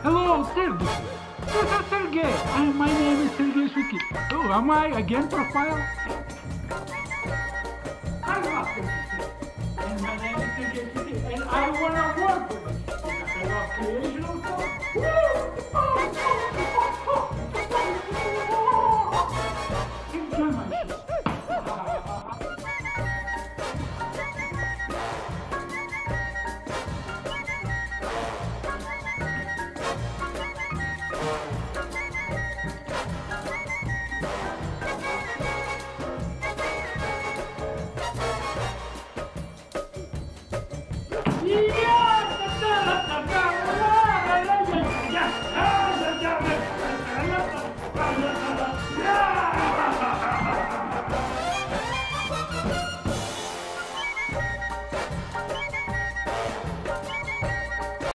Hello, Sergiy. This is Sergey. My name is Sergiy Shvydkyy. Oh, am I again profile?